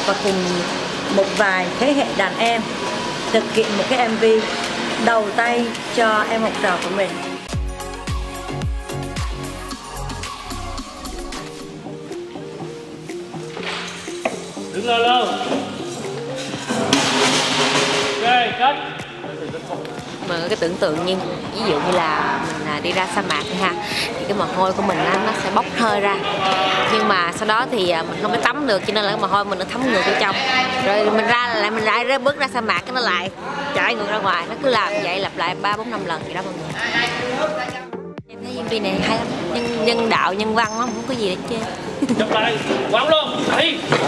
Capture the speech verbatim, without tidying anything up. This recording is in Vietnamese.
và cùng một vài thế hệ đàn em thực hiện một cái em vê đầu tay cho em học trò của mình. Đứng lên luôn. Ok, kết. Mà cái tưởng tượng như ví dụ như là mình đi ra sa mạc ha, thì cái mồ hôi của mình á, nó sẽ bốc hơi ra, nhưng mà sau đó thì mình không có tắm được, cho nên là cái mồ hôi mình nó thấm ngược vô trong, rồi mình ra là lại mình lại ra bước ra sa mạc cái nó lại chảy ngược ra ngoài, nó cứ làm vậy lặp lại ba bốn năm lần vậy đó mọi người. Em thấy em vê này hay lắm, nhân, nhân đạo nhân văn lắm, không có gì để chê. Chụp lại, quăng luôn, đi.